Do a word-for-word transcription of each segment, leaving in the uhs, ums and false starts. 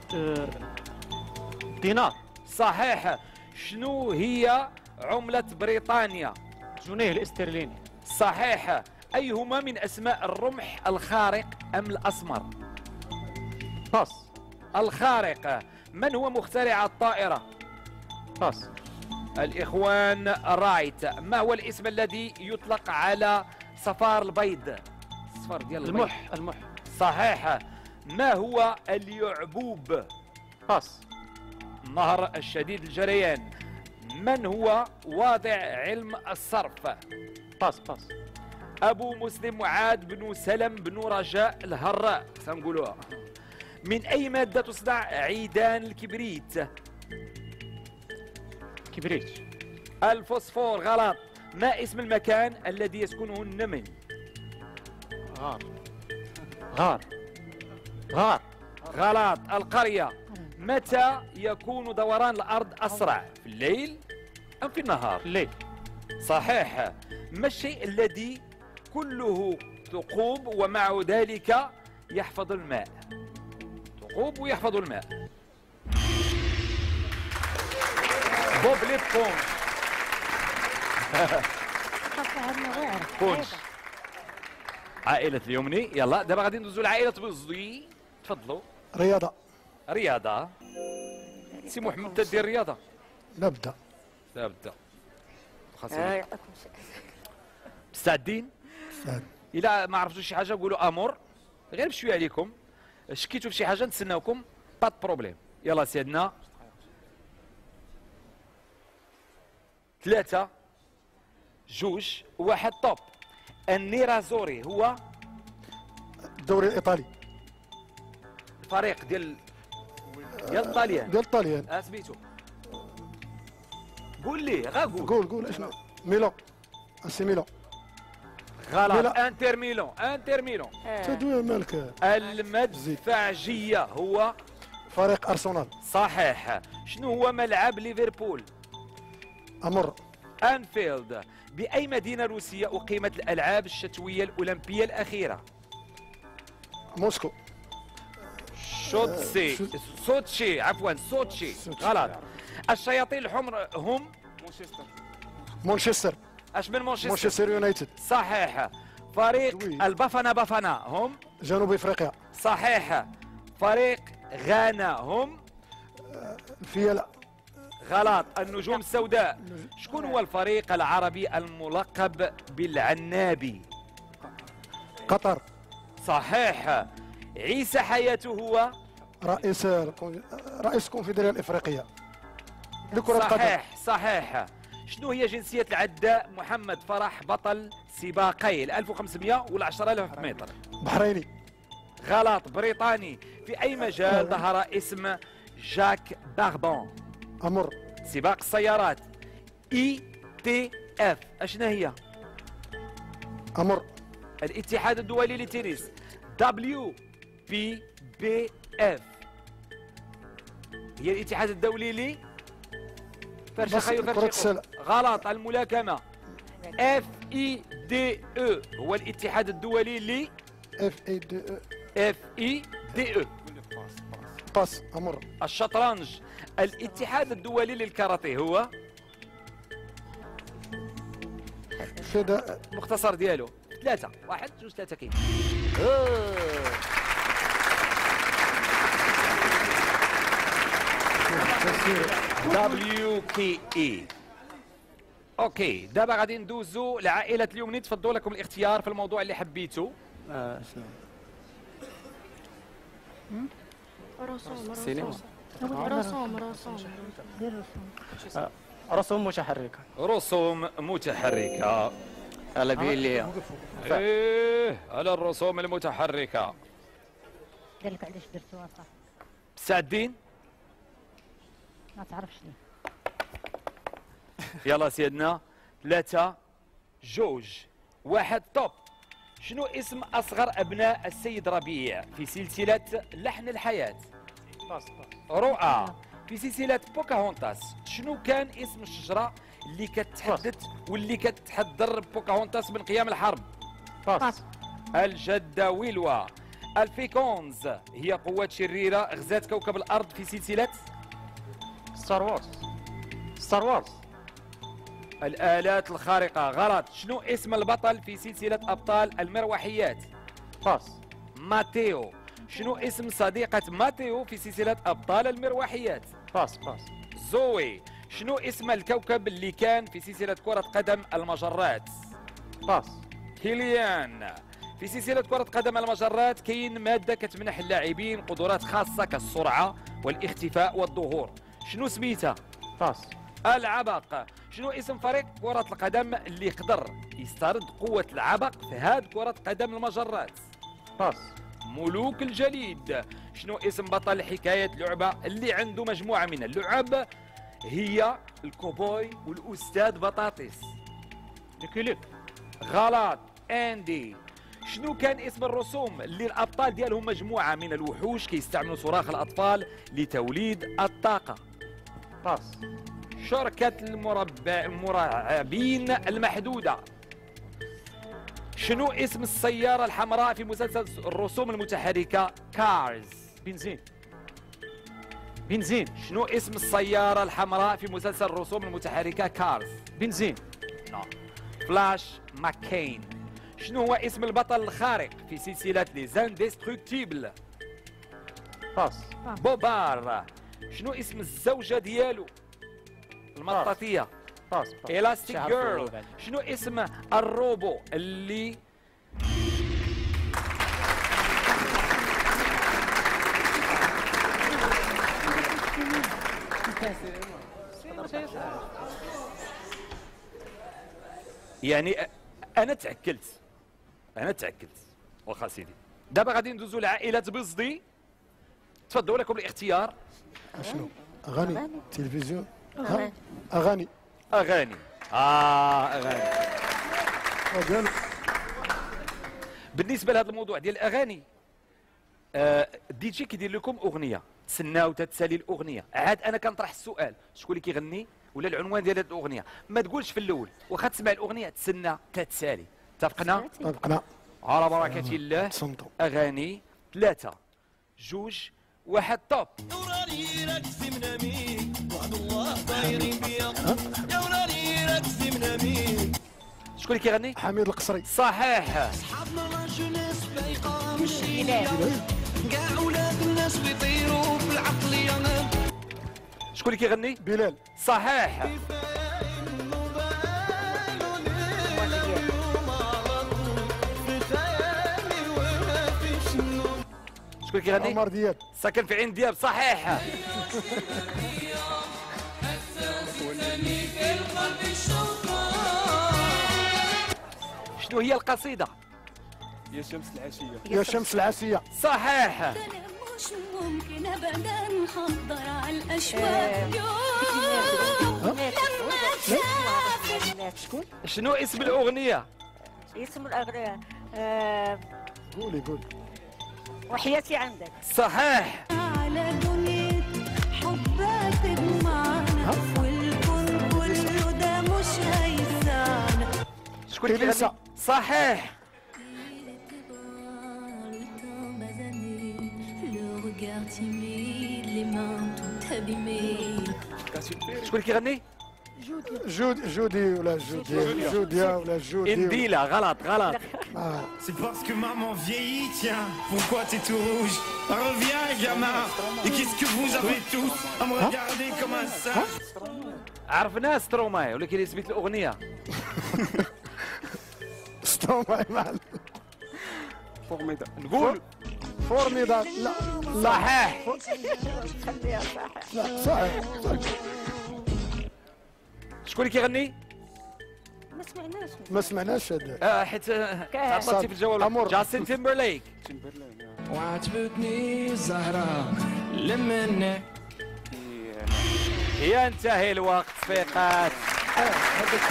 أه دينار. صحيح. شنو هي عملة بريطانيا؟ جنيه الاسترليني. صحيح. أيهما من أسماء الرمح الخارق أم الأسمر؟ باص. الخارق. من هو مخترع الطائرة؟ باص. الإخوان رايت. ما هو الاسم الذي يطلق على صفار البيض؟ الصفار ديال البيض. المح. المح. صحيح. ما هو اليعبوب؟ باص. النهر الشديد الجريان. من هو واضع علم الصرف؟ باص. باص. أبو مسلم معاذ بن سلم بن رجاء الهراء سنقولوها. من أي مادة تصنع عيدان الكبريت؟ كبريت. الفوسفور. غلط. ما اسم المكان الذي يسكنه النمل؟ غار. غار. غار. غلط. القرية. متى يكون دوران الأرض أسرع؟ في الليل أم في النهار؟ الليل. صحيح. ما الشيء الذي كله ثقوب ومع ذلك يحفظ الماء؟ ثقوب ويحفظ الماء. بوب لي بونش. بونش. عائلة اليمني. يلا دابا غادي ندوزو لعائلة بوزدي. تفضلوا. رياضة. رياضة. سي محمد تدير رياضة. نبدأ. نبدأ. خاصني. مستعدين؟ مستعد. إلا ما عرفتوش شي حاجة قولوا أمور. غير بشوية عليكم. شكيتوا في شي حاجة نتسناوكم. با بروبليم. يلا سيدنا. ثلاثة جوج واحد طوب. النيرازوري هو الدوري الإيطالي. الفريق ديال ديال الطاليان. ديال الطاليان. اه سميتو. قول لي غا قول. قول قول اشنو؟ ميلان. اسي ميلان. غلط. انتر ميلان. انتر ميلان. تدوير مالك. المدفعجية هو فريق أرسنال. صحيح. شنو هو ملعب ليفربول؟ أمر. أنفيلد. بأي مدينة روسية أقيمت الألعاب الشتوية الأولمبية الأخيرة؟ موسكو. شوتسي. سوتشي عفوا سوتشي. غلط. الشياطين الحمر هم مانشستر. اش من مانشستر؟ مانشستر يونايتد. صحيح. فريق البافانا بافانا هم جنوب افريقيا. صحيح. فريق غانا هم الفيلة. غلط. النجوم السوداء. شكون هو الفريق العربي الملقب بالعنابي؟ قطر. صحيح. عيسى حياته هو رئيس رئيس الكونفدرالية الافريقية لكرة القدم. صحيح. صحيح. شنو هي جنسية العداء محمد فرح بطل سباقي ال ألف وخمسمائة وال عشرة آلاف متر؟ بحريني. غلط. بريطاني. في أي مجال ظهر اسم جاك باغبون؟ أمر. سباق السيارات. اي تي اف اشنا هي؟ أمر. الاتحاد الدولي للتنس. دبليو بي بي اف هي الاتحاد الدولي ل فرشخي وفرشخ. غلط. الملاكمة. اف اي دي او هو الاتحاد الدولي ل اف اي دي او. اف اي دي او. باس. أمر. الشطرنج. الاتحاد الدولي للكاراتيه هو فدا. مختصر ديالو. ثلاثة. واحد جوج ثلاثة كاين. دبليو كي اي. اوكي دابا غادي ندوزو لعائلة اليمني. تفضلوا لكم الاختيار في الموضوع اللي حبيتو. اه شنو؟ رسوم سينما. رسوم رسوم آه، رسوم متحركة. رسوم متحركة. على بيلي. ايه على الرسوم المتحركة. قالك علاش درتوها صح؟ مستعدين؟ ما تعرفش ليه. يلا سيدنا. ثلاثة جوج واحد طوب. شنو اسم أصغر أبناء السيد ربيع في سلسلة لحن الحياة؟ باص باص. رؤى. في سلسلة بوكاهونتاس شنو كان اسم الشجرة اللي كتحدث واللي كتحذر بوكاهونتاس من قيام الحرب؟ باص. الجدة ويلوا. الفيكونز هي قوات شريرة غزات كوكب الأرض في سلسلة ستار وورز. ستار وورز. الآلات الخارقة. غلط. شنو اسم البطل في سلسلة أبطال المروحيات؟ باس. ماتيو. شنو اسم صديقة ماتيو في سلسلة أبطال المروحيات؟ باس باس. زوي. شنو اسم الكوكب اللي كان في سلسلة كرة قدم المجرات؟ باس. كيليان. في سلسلة كرة قدم المجرات كاين مادة كتمنح اللاعبين قدرات خاصة كالسرعة والاختفاء والظهور. شنو سميتها؟ باس. العبق. شنو اسم فريق كرة القدم اللي يقدر يسترد قوة العبق في هاد كرة قدم المجرات؟ باس. ملوك الجليد. شنو اسم بطل حكاية لعبة اللي عنده مجموعة من اللعب هي الكوبوي والأستاذ بطاطس؟ ليكي غلط. اندي. شنو كان اسم الرسوم اللي الابطال ديالهم مجموعه من الوحوش كيستعملوا صراخ الاطفال لتوليد الطاقه؟ باس. شركه المربع المرعبين المحدوده. شنو اسم السياره الحمراء في مسلسل الرسوم المتحركه كارز؟ بنزين. بنزين. شنو اسم السياره الحمراء في مسلسل الرسوم المتحركه كارز؟ بنزين. فلاش ماكين. شنو هو اسم البطل الخارق في سلسلة لي زانديستركتيبل؟ باس. بوبار. شنو اسم الزوجة ديالو المطاطية؟ باس باس. إلاستيك شعر فوق جيرل. بعد. شنو اسم الروبو اللي يعني أ- انا تاكلت انا تاكلت واخا سيدي. دابا غادي ندوزو لعائله بزدي. تفضلوا لكم الاختيار. شنو؟ اغاني تلفزيون أغاني. اغاني اغاني. اه اغاني. قالوا بالنسبه لهذا الموضوع ديال الاغاني، آه الدي جي كيدير لكم اغنيه، تسناو تتسالي الاغنيه، عاد انا كنطرح السؤال شكون اللي كيغني ولا العنوان ديال هذه الاغنيه، ما تقولش في الاول، واخا تسمع الاغنيه تسنى تتسالي. اتفقنا؟ طبقنا على بركه الله. تصنتوا اغاني ثلاثه جوج واحد توب. شكون اللي كيغني؟ حميد القصري. صحيح. شكون اللي كيغني؟ بلال. صحيح. شكون اللي كيغني؟ عمر دياب. ساكن في عين دياب. صحيح. شنو هي القصيدة؟ يا شمس العشية. يا شمس العاسية. صحيح. انا مش ممكن ابدا نحضر على الاشواق يوم لما تسافر. شكون؟ شنو اسم الأغنية؟ اسم الأغنية آه، قولي قولي. وحياتي عندك. صحيح. على دنيا حبها تجمعنا والكون كله ده مش هيسعنا. شكون اللي إليسا. كيغني؟ صحيح. شكون اللي كيغني؟ جودي جودي ولا جودي جوديا ولا جودي. انديلا. غلط غلط. آه. C'est parce que maman vieillit, tiens, pourquoi t'es tout rouge? Reviens, gamin, et qu'est-ce que vous avez tous à me regarder comme un singe? عرفناه ستروماي ولكن اللي سميت الأغنية. ستوماي معلم. فورميدا. نقول فورميدال. لا صحيح. لا صحيح صحيح. شكون اللي كيغني؟ ما سمعناش. ما سمعناش هذا. آه حيت عطلتي في الجواب. أمور. جاستن تيمبرليك. تيمبرلين. وعجبتني زهرة لمنك. ينتهي الوقت فقط. هذاك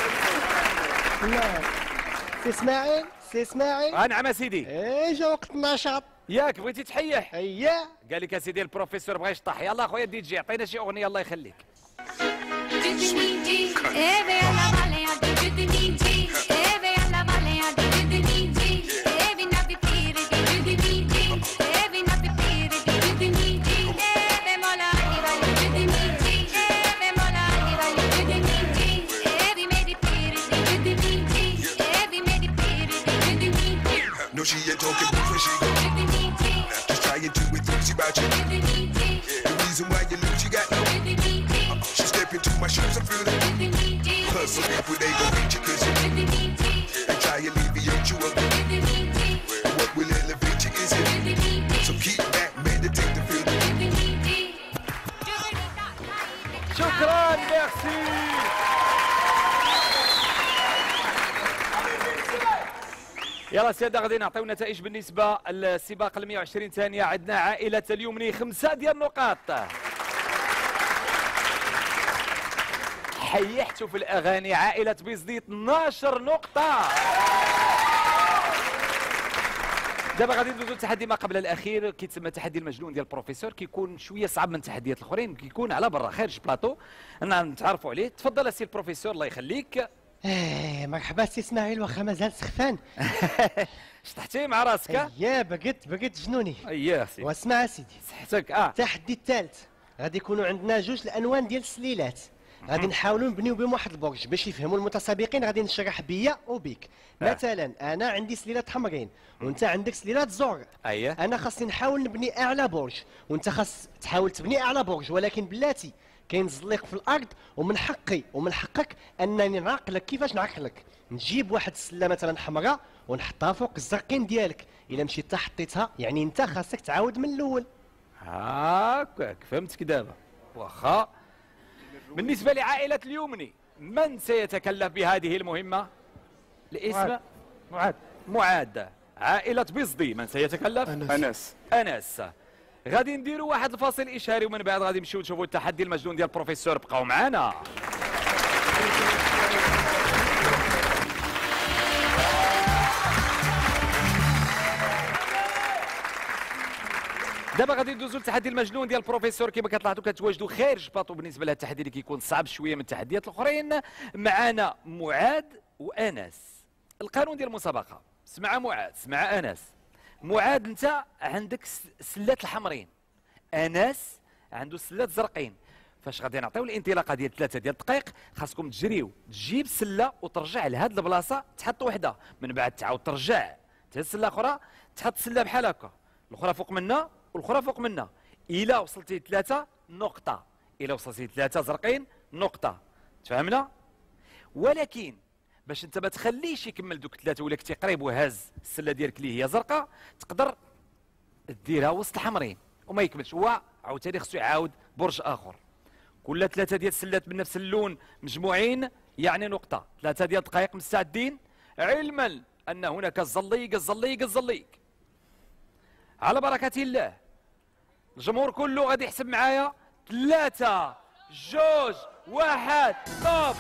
لا سي اسماعيل سي اسماعيل. آه نعم سيدي. ايه جا وقت النشاط. ياك بغيتي تحيح؟ اييه. قال لك اسيدي البروفيسور بغا يشطح. يلا خويا دي جي عطينا شي اغنيه الله يخليك. Baby, you do it, thinks about you. The reason why you lose, you got no. She step into my shoes and feel the. Plus some people they gon' beat you cause you. And try to alleviate you up. What will elevate you is it. So keep back, meditate to feel the. شكرا ميرسي. يلا سيادة غادي نعطيو نتائج بالنسبة للسباق ال مئة وعشرين ثانية. عندنا عائلة اليمني خمسة ديال النقاط. حيحتوا في الأغاني. عائلة بيزدي اثناش نقطة. دابا غادي ندوزو للتحدي ما قبل الاخير، كيتسمى تحدي المجنون ديال البروفيسور. كيكون شويه صعب من التحديات الاخرين، كيكون على برا خارج بلاطو نتعرفوا عليه. تفضل السي البروفيسور الله يخليك. ايه مرحبا سي اسماعيل، واخا مازال سخفان. شطحتي مع راسك؟ اييه بقيت بقيت جنوني. اييه سيدي. واسمع سيدي صحتك. اه التحدي الثالث غادي يكونوا عندنا جوج الالوان ديال السليلات. غادي نحاولوا نبنيو بهم واحد البرج باش يفهموا المتسابقين. غادي نشرح بيا وبيك. آه. مثلا انا عندي سليلات حمرين وانت عندك سليلات زرق. اييه. انا خاصني نحاول نبني اعلى برج وانت خاص تحاول تبني اعلى برج، ولكن بلاتي كاين زليق في الارض ومن حقي ومن حقك انني نعقلك. كيفاش نعقلك؟ نجيب واحد السله مثلا حمراء ونحطها فوق الزرقين ديالك. الا مشيت حطيتها يعني انت خاصك تعاود من الاول. هاكاك فهمتك دابا. واخا بالنسبة لعائلة اليمني من سيتكلف بهذه المهمة؟ الاسم معاد. معاد. عائلة بيزدي من سيتكلف؟ أنس. أنس. غادي نديروا واحد الفاصل إشاري ومن بعد غادي نمشيو نشوفوا التحدي المجنون ديال البروفيسور. بقاو معنا. دابا غادي ندوزو للتحدي المجنون ديال البروفيسور. كما كتلاحظوا كتواجدوا خارج بلاطو بالنسبه لهذا التحدي اللي كيكون صعب شويه من التحديات الاخرين. معنا معاد وانس. القانون ديال المسابقه، سمع معاد سمع انس. معاد انت عندك سلات الحمرين، انس عنده سلات زرقين. فاش غادي نعطيو الانطلاقه ديال ثلاثه ديال الدقائق خاصكم تجريو تجيب سله وترجع لهاد البلاصه تحط وحده، من بعد تعاود ترجع تهز سله اخرى تحط سله بحال هكا، الاخرى فوق منا والاخرى فوق منا. الى وصلتي ثلاثه نقطه، الى وصلتي ثلاثه زرقين نقطه. تفهمنا؟ ولكن باش انت ما تخليش يكمل دوك ثلاثه ولا كنتي قريب وهاز السله ديالك اللي هي زرقاء تقدر ديرها وسط الحمرين وما يكملش، هو عاوتاني خصو يعاود برج اخر. كل ثلاثه ديال السلات بنفس اللون مجموعين يعني نقطه. ثلاثه ديال الدقائق مستعدين، علما ان هناك الزليق الزليق الزليق. على بركه الله الجمهور كله غادي يحسب معايا. ثلاثه جوج واحد ستوب.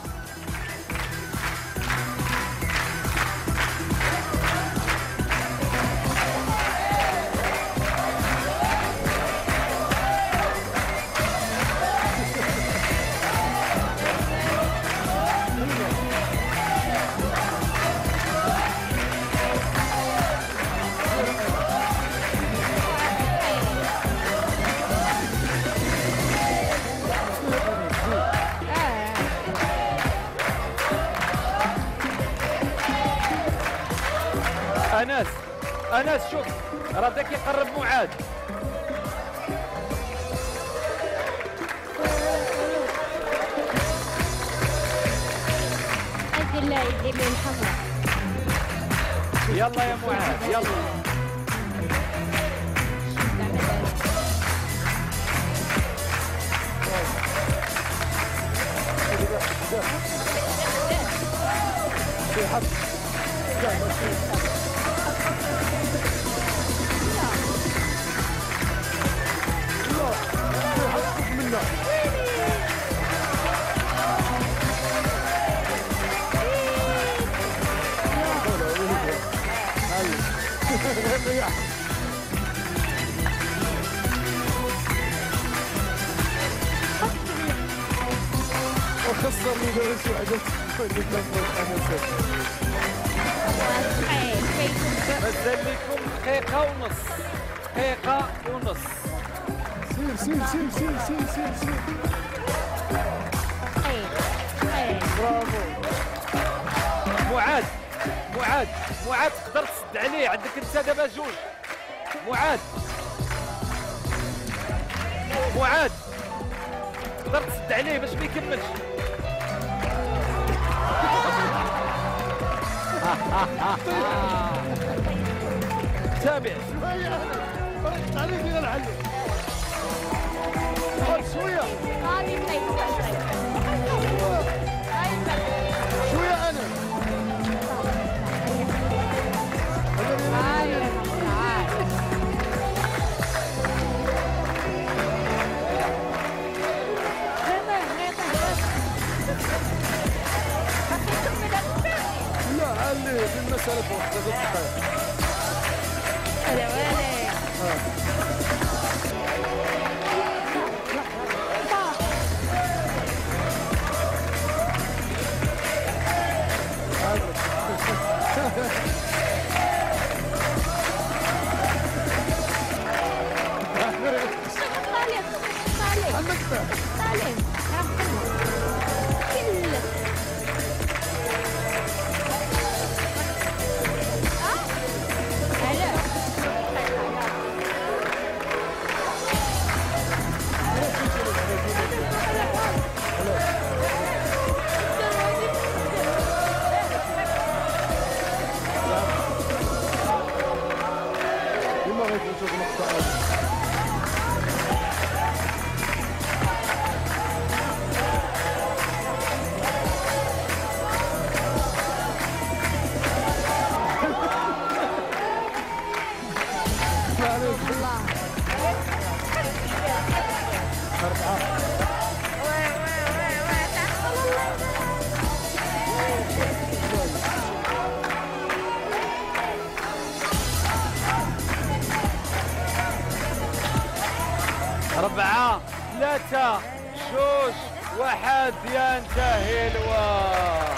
انس انس شوف راه بدا كيقرب معاد. ادير لا يدير لي الحمراء. يلا يا معاد يلا. وخسرني درس وحدة مازال لكم دقيقة ونص، دقيقة ونص. سير سير سير سير سير سير سير. برافو. معاد معاد معاد تقدر تسد عليه، عندك انت دابا جوج. معاد معاذ تقدر تسد عليه باش ما يكملش. تابع شويه فرقت عليك يا العلو. شويه هذه بليزة شويه انا لا علي بالمسألة فوق ثلاث دقائق. هلا ويلي. لما غادي نشوف نقطة أربعة ثلاثة جوج واحد ينتهي الوقت.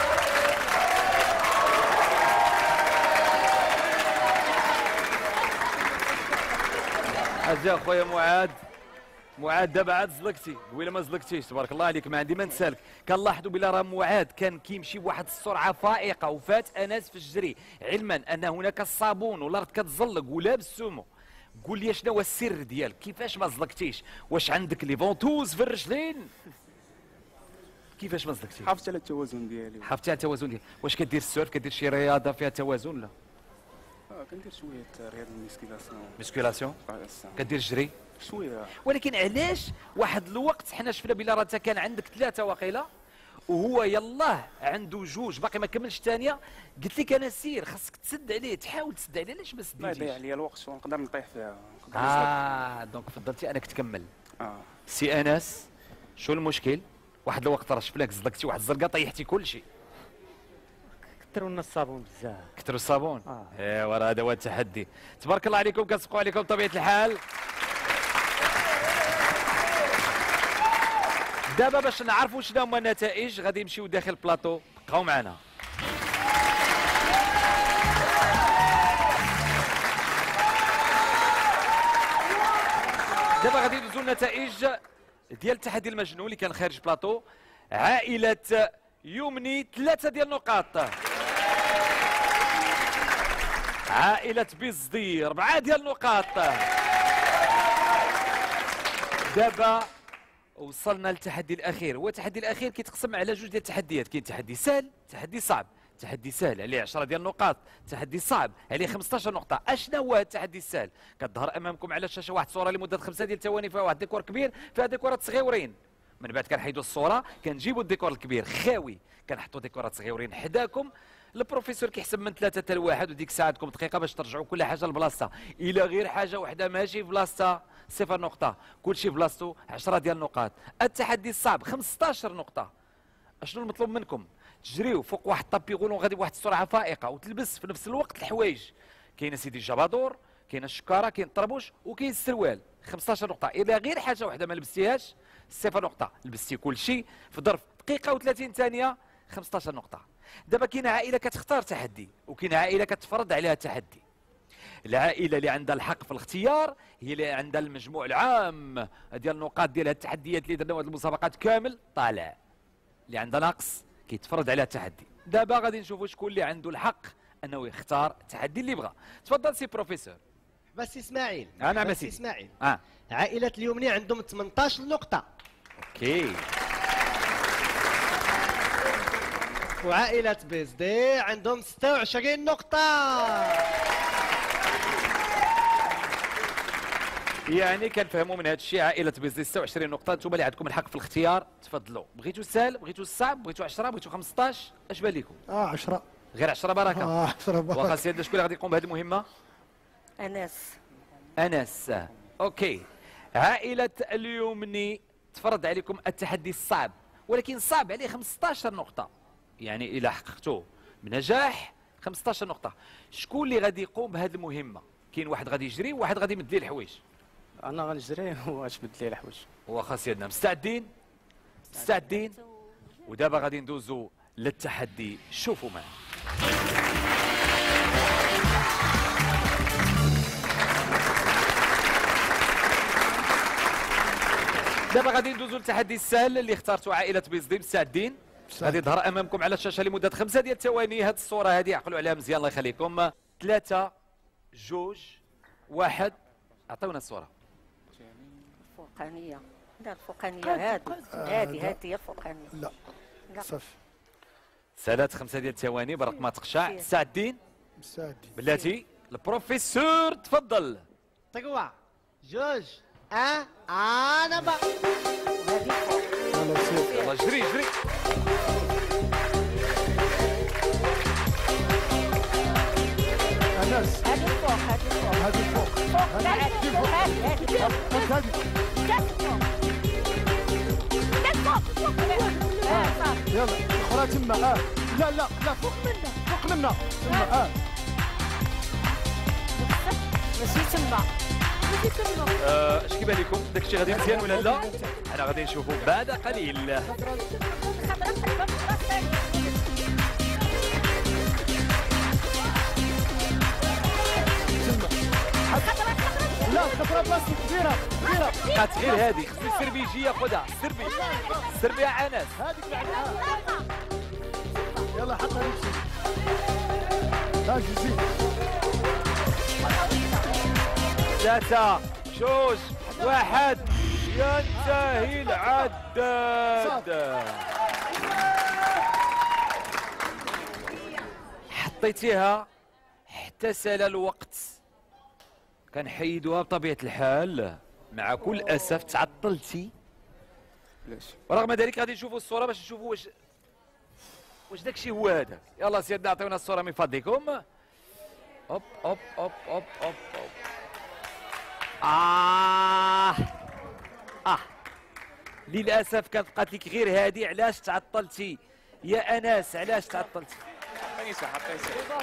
أجا خويا معاذ معاذ دابا عاد زلقتي قبيله ما زلقتيش تبارك الله عليك ما عندي ما نسالك. كنلاحظوا بلا راه معاذ كان كيمشي بواحد السرعه فائقه وفات انس في الجري علما ان هناك الصابون والارض كتزلق ولابس سومو. قول لي شنو هو السر ديالك كيفاش ما زلقتيش؟ واش عندك لي فونتوز في الرجلين؟ كيفاش ما زلقتيش؟ حافظت على التوازن ديالي. حافظت على التوازن ديالك. واش كدير السيرف كدير شي رياضه فيها توازن لا؟ اه كندير شويه رياضه الميسكيلاسيون. ميسكيلاسيون كدير الجري شويه. ولكن علاش واحد الوقت حنا شفنا بلا راه كان عندك ثلاثه واقيلا وهو يلاه عنده جوج باقي ما كملش الثانيه قلت لك انا سير خاصك تسد عليه تحاول تسد عليه علاش ما ما يضيع سديتيش؟ عليا الوقت ونقدر نطيح فيها. نقدر نزلق. اه دونك فضلتي انك تكمل. اه سي انس شو المشكل؟ واحد الوقت راه شفناك زلقتي واحد الزرقه طيحتي كل شيء. كثروا لنا الصابون بزاف. كثروا الصابون؟ آه. ايوا راه هذا هو التحدي. تبارك الله عليكم كنسقوا عليكم بطبيعه الحال. دابا باش نعرفوا شنو هما النتائج غادي نمشيو داخل البلاطو بقاو معنا. دابا غادي ندوزو النتائج ديال التحدي المجنون اللي كان خارج بلاطو. عائلة يمني ثلاثة ديال النقاط. عائلة بيزدي أربعة ديال النقاط. دابا وصلنا للتحدي الأخير، هو التحدي الأخير كيتقسم على جوج ديال التحديات، كاين تحدي سهل، تحدي صعب. تحدي سهل عليه عشرة ديال النقاط، تحدي صعب عليه خمسطاش نقطة. اشنا هو التحدي السهل؟ كتظهر امامكم على الشاشة واحد الصورة لمدة خمسة ديال الثواني فيها واحد الديكور كبير، فيها ديكورات صغيورين. من بعد كنحيدوا الصورة كنجيبوا الديكور الكبير خاوي، كنحطوا ديكورات صغيورين حداكم. البروفيسور كيحسب من ثلاثة حتى لواحد وديك الساعة عندكم دقيقة باش ترجعوا كل حاجة لبلاصتها. إلا غير حاجة وحدة ماشي في بلاصتها صفر نقطة، كل شيء في بلاصتو عشرة ديال النقاط. التحدي الصعب خمسطاش نقطة. اشنو المطلوب منكم؟ تجريو فوق واحد الطابيغون وغادي بواحد السرعة فائقة وتلبس في نفس الوقت الحوايج. كاين سيدي الجبادور، كاين الشكارة، كاين الطربوش وكاين السروال. خمسطاش نقطة. إلا غير حاجة وحدة ما لبستيهاش صفر نقطة، لبستي كل شيء في ظرف دقيقة وثلاثين ثانية خمسطاش نقطة. دابا كاينه عائله كتختار تحدي وكاينه عائله كتفرض عليها التحدي. العائله اللي عندها الحق في الاختيار هي اللي عندها المجموع العام ديال النقاط ديال التحديات اللي درنا هاد المسابقات كامل طالع. اللي عندها نقص كيتفرض عليها التحدي. دابا غادي نشوفوا شكون اللي عنده الحق انه يختار التحدي اللي بغى. تفضل سي بروفيسور. بس اسماعيل انا بس مسيدي اسماعيل اه عائله اليومني عندهم ثمانية عشر نقطه، اوكي. وعائله بيزدي عندهم ستة وعشرين نقطه. يعني كنفهموا من هذا الشيء عائله بيزدي ستة وعشرين نقطه. انتم اللي عندكم الحق في الاختيار، تفضلوا. بغيتوا السهل، بغيتوا الصعب، بغيتوا عشرة، بغيتوا خمسطاش، اش بان لكم؟ اه عشرة. غير عشرة بركه. اه عشرة بركه. واخا سيدنا شكون اللي غادي يقوم بهذه المهمه؟ انس. انس. اوكي. عائله اليومني تفرض عليكم التحدي الصعب، ولكن صعب عليه خمسطاش نقطه، يعني الى حققتوه بنجاح خمسطاش نقطه. شكون اللي غادي يقوم بهذه المهمه؟ كاين واحد غادي يجري وواحد غادي يمد ليه الحوايج. انا غنجري واش بدل لي الحوايج. واخا سيدنا مستعدين؟ مستعدين؟ ودابا غادي ندوزو للتحدي. شوفوا معنا. دابا غادي ندوزو للتحدي السهل اللي اختارته عائله بيزدي. مستعدين؟ غادي يظهر امامكم على الشاشه لمده خمسه ديال الثواني. هذه الصوره هذه عقلوا عليها مزيان الله يخليكم. ثلاثه جوج واحد. عطيونا الصوره. الفوقانيه. لا الفوقانيه هذه هذه هذه هي الفوقانيه. لا لا. صافي. سالات خمسه ديال الثواني برك ما تقشع. مستعدين؟ مستعدين. بلاتي البروفيسور تفضل. تقوى جوج اه انا با وهذه فوق. يلا سير. يلا جري جري. انس هذه فوق هذه فوق. هذه فوق. فوق لا هذه فوق هذه هذه فوق. فوق هذه. كاس فوق. كاس فوق فوق. اه صافي. يلا الاخرى تما. اه لا لا لا فوق منا فوق منا تما. اه ماشي تما. ماشي تما. آه، اش كيبان لكم؟ داك الشيء غادي مزيان ولا لا؟ انا غادي نشوفوا بعد قليل. لا الخطره بلاصتك كبيره كبيره. بقات غير هذه. خصني السربيجيه خذها. السربي السربي يا انس. هذيك بعدها. يلا حط هذيك شي. هاك زيد. ثلاثة جوج واحد. ينتهي العداد. حطيتيها حتى سال الوقت. كنحيدوها بطبيعة الحال. مع كل أسف تعطلتي. علاش؟ ورغم ذلك غادي نشوفوا الصورة باش نشوفوا واش واش داكشي هو هذاك. يلا سيدنا عطيونا الصورة من فضلكم. اوب اوب اوب اوب اوب اوب. آه آه للأسف كانت بقات لك غير هذه. علاش تعطلتي يا أنس؟ علاش تعطلتي؟ عطيني ساعه عطيني ساعه.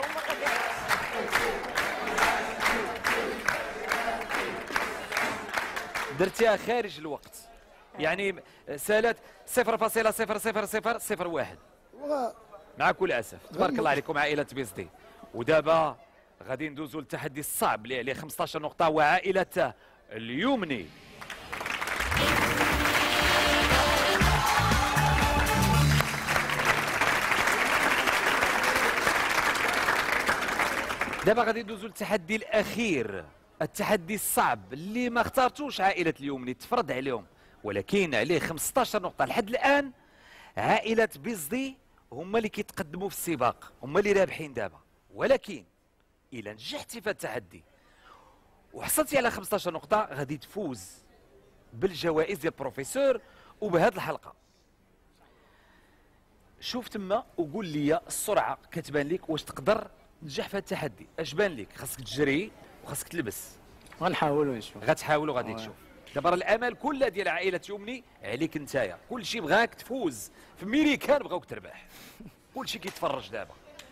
درتيها خارج الوقت، يعني سالت صفر فاصلة صفر صفر صفر صفر واحد. مع كل أسف. تبارك الله عليكم عائلة بيزدي. ودابا غادي ندوزو للتحدي الصعب اللي عليه خمسطاش نقطة وعائلة اليومني. دابا غادي ندوزو للتحدي الأخير، التحدي الصعب اللي ما اختارتوش عائلة اليومني، تفرض عليهم، ولكن عليه خمسطاش نقطة. لحد الآن عائلة بيزدي هما اللي كيتقدموا في السباق، هما اللي رابحين دابا. ولكن إلا نجحتي في التحدي وحصلتي على خمسطاش نقطة غادي تفوز بالجوائز ديال البروفيسور وبهذه الحلقة. شوف تما وقول لي السرعة كتبان لك واش تقدر تنجح في التحدي. اش بان لك؟ خاصك تجري وخاصك تلبس. غنحاول ونشوف. غتحاول وغادي تشوف. دابا الامل كلها ديال عائله يومني عليك نتايا. كلشي بغاك تفوز. في ميريكان بغاوك تربح. كلشي كيتفرج دابا.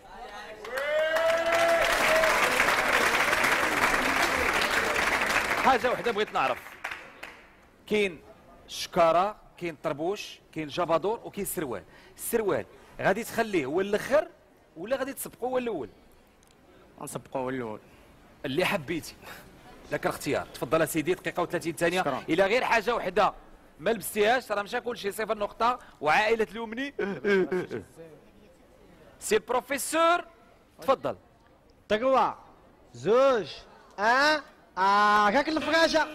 حاجه وحده بغيت نعرف، كاين الشكاره، كاين الطربوش، كاين الجبادور وكاين السروال. السروال غادي تخليه هو الاخر ولا غادي تسبقوا هو الاول؟ غنسبقوا هو الاول اللي حبيتي. لك الاختيار. تفضل اسيدي. دقيقه وثلاثين ثانيه. شكرا. الى غير حاجه وحده ما لبستيهاش راه مشى كلشي صفر نقطه. وعائله اليومني سي البروفيسور تفضل. تقوى زوج اه اه هاك الفراجه.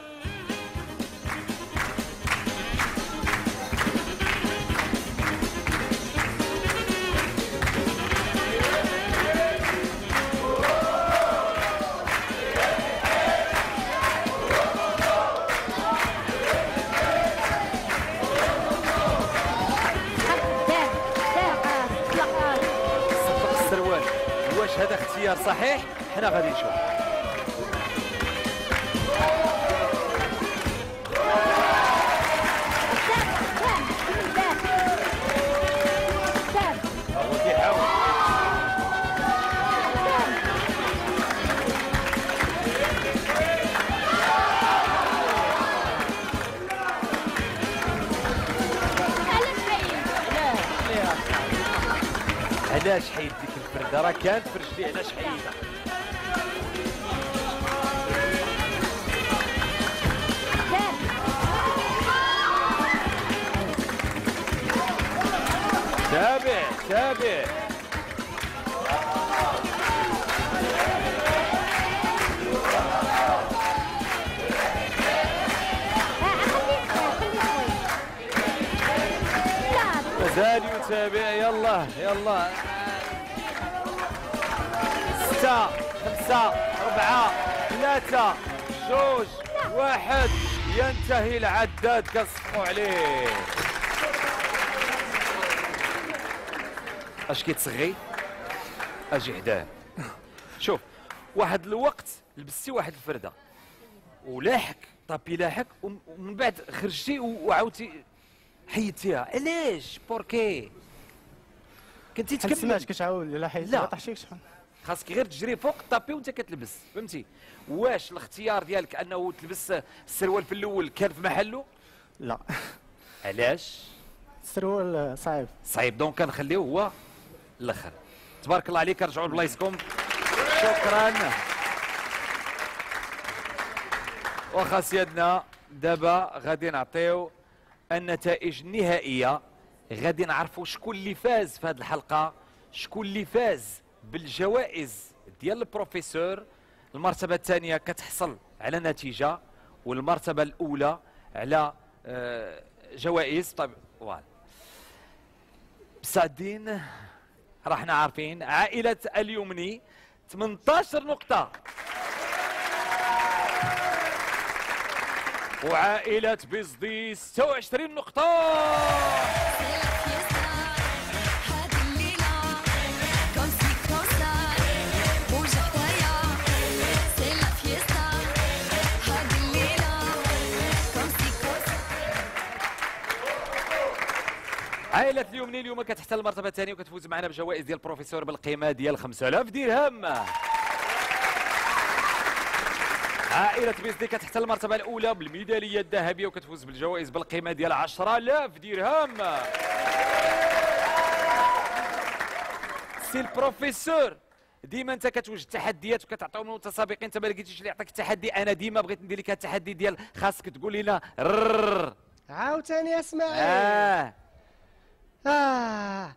صفق السروال، واش هذا اختيار صحيح؟ حنا غادي نشوف. هو كيحاول. علاش حيد ديك الفرده؟ راه كانت في رجلي، علاش حيدها؟ تابع تابع. مازال يتابع. يلا يلا. ستة خمسة أربعة ثلاثة جوج واحد. ينتهي العداد، كنصفقوا عليه. اش كيتصغي؟ اجي حداه. شوف، واحد الوقت لبستي واحد الفرده ولاحك طابي لاحك، ومن بعد خرجتي وعاودتي حيدتيها. علاش؟ بوركي؟ كنتي تكمل تكمل. كتعاود لا حيت لا. ما طاحشيك شحال. خاصك غير تجري فوق الطابي وانت كتلبس، فهمتي؟ واش الاختيار ديالك انه تلبس السروال في الاول كان في محله؟ لا. علاش؟ السروال صعيب. صعيب، دونك كنخليوه هو الاخر. تبارك الله عليك، رجعوا لبلايصكم. شكرا. واخا سيادنا، دابا غادي نعطيو النتائج النهائيه. غادي نعرفوا شكون اللي فاز في هذه الحلقه، شكون اللي فاز بالجوائز ديال البروفيسور. المرتبه الثانيه كتحصل على نتيجه، والمرتبه الاولى على آه جوائز. طيب فوالا مستعدين؟ راحنا عارفين. عائله اليمني ثمانية عشر نقطه، وعائله بيزدي ستة وعشرين نقطه. عائلة اليمني اليوم كتحتل المرتبة الثانية وكتفوز معنا بجوائز ديال البروفيسور بالقيمة ديال خمسة آلاف درهم. عائلة بيزدي كتحتل المرتبة الأولى بالميدالية الذهبية وكتفوز بالجوائز بالقيمة ديال عشرة آلاف درهم. سي البروفيسور، ديما انت كتوجد تحديات وكتعطيهم المتسابقين، انت ما لقيتيش اللي يعطيك التحدي. انا ديما بغيت ندير لك التحدي ديال خاصك تقول لنا رررر. عاوتاني اسمعي. اه اه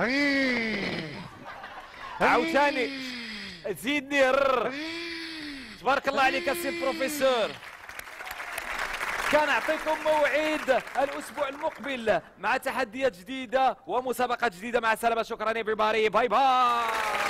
عاوتاني زيدني ررر. تبارك الله عليك السي البروفيسور. كنعطيكم موعد الاسبوع المقبل مع تحديات جديده ومسابقات جديده. مع السلامه، شكرا everybody، باي باي.